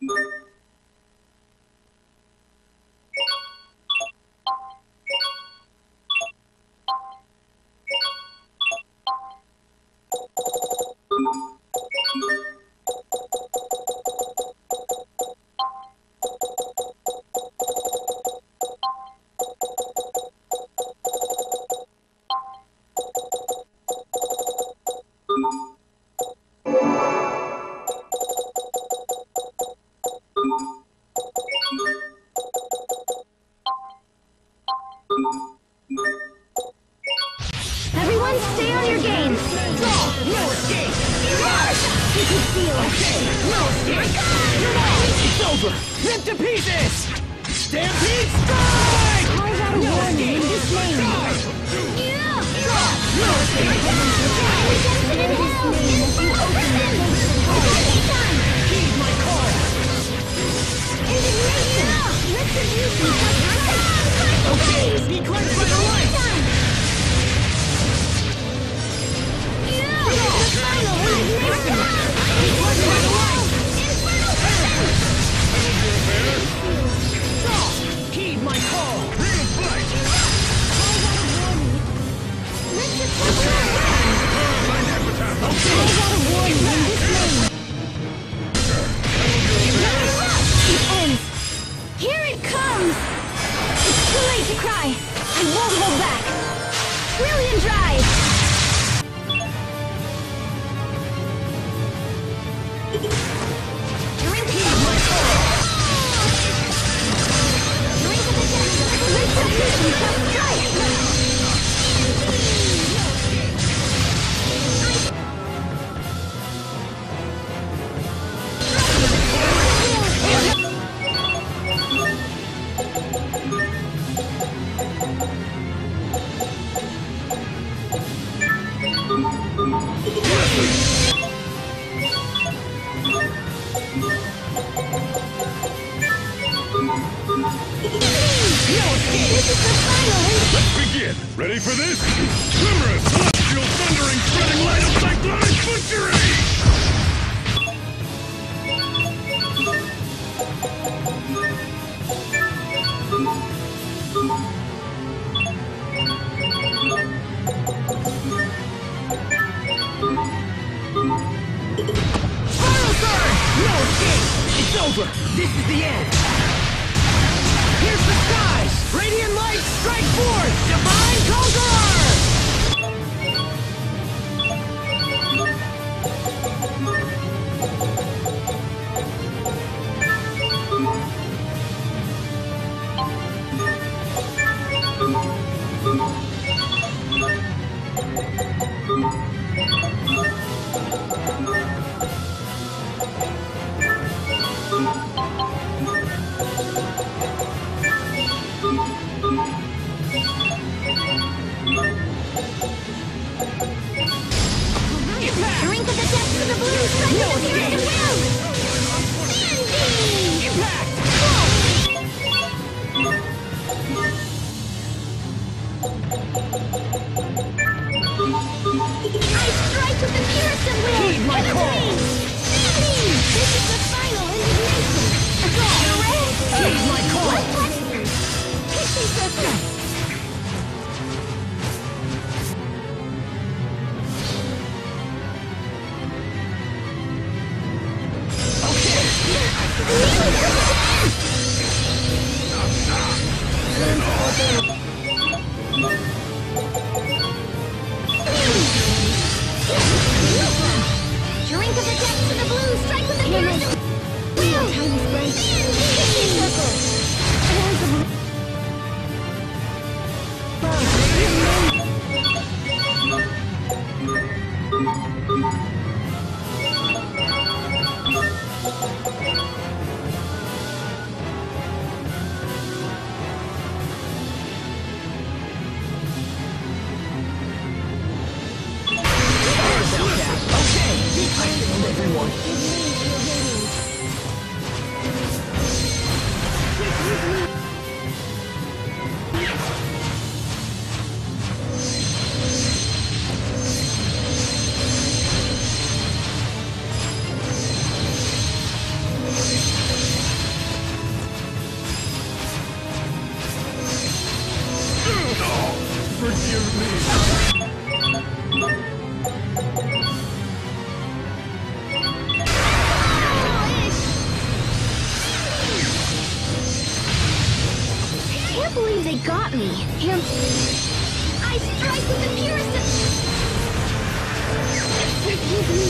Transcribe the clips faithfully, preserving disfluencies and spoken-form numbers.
Everyone stay on your games! Draw! No escape! Rush! You can feel it! Okay! No escape! Come on! It's over! Rip to pieces! Stampede strike! Calls out a warning in this lane! Yeah! Draw! No escape! Redemption in hell! Infernal prison! Time! Heed my call! Indignation! Retribution! Okay! Be cleansed by the light! Heed my call! Real fight! It ends! Here it comes! It's too late to cry! I won't hold back! Brilliant drive! Drink heed my call! Drink of the death! Retribution shall strike! Let's begin! Ready for this? Glimmerous, celestial, thundering, spreading light of cyclonic butchery! Parasite! No escape! It's over! This is the end! Here's the skies! Radiant light, strike forth! Divine Conqueror! Drink of the depths of the blue, strike of the earth and will! Standing! Impact! I strike with the purest of will! Heed my call! Standing! This is the final indignation! Draw! Heed my call! Pixie Sister! Drink of the depths of the blue, strike with the purest will! Tiny spray! Pixie circle! Forgive me. I can't believe they got me. Here. I strike with the purest of... Forgive me.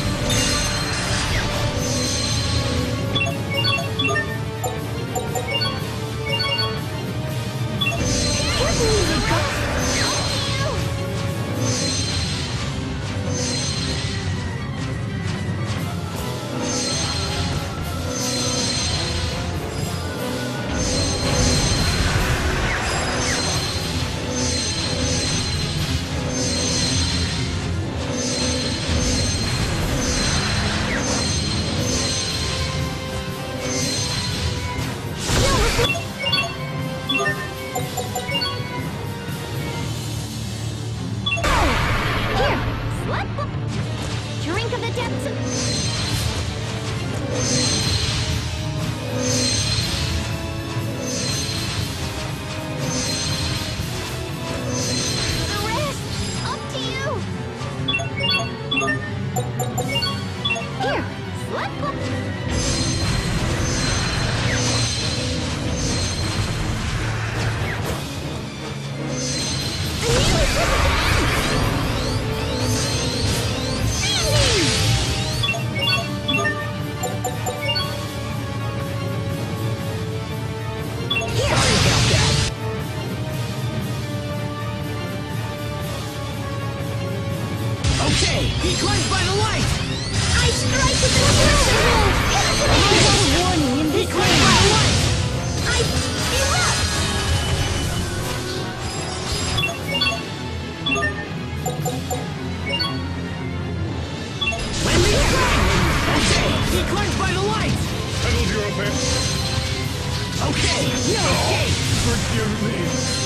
I can't believe they got me. Drink of the depths of... The rest, up to you. Here, slap up. I nearly took it He climbs by the light! I strike with the silver! I got a warning in this He climbs by the light! I give up! Let me try! Okay, he climbs by the light! Settled your offense. Okay, no escape! Forgive me.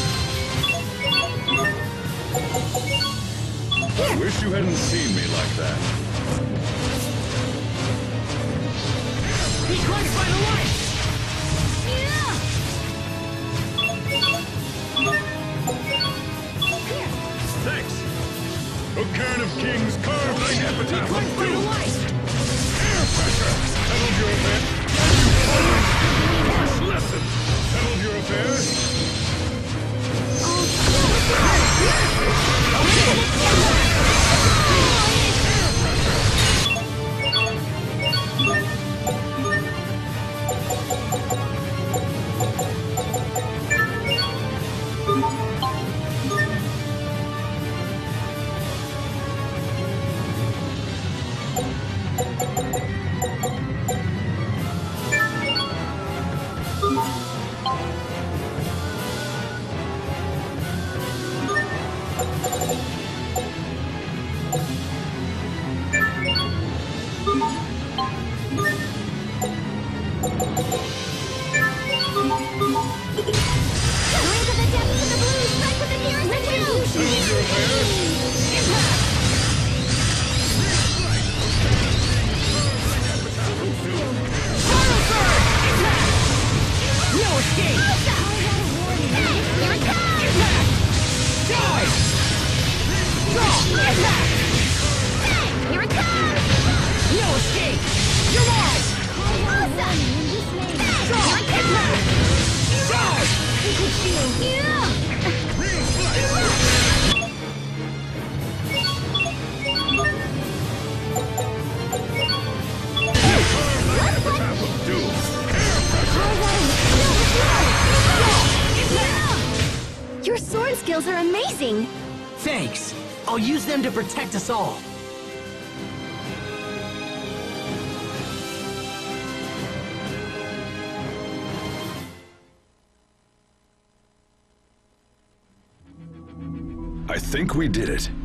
I wish you hadn't seen me like that. He climbs by the light! Yeah! Thanks. A cairn of kings carved like He epitaph climbs of by the doom. light! Air pressure. Settled your offense. You always give me a harsh lesson. Settled your affairs. Your sword skills are amazing! Thanks! I'll use them to protect us all! I think we did it.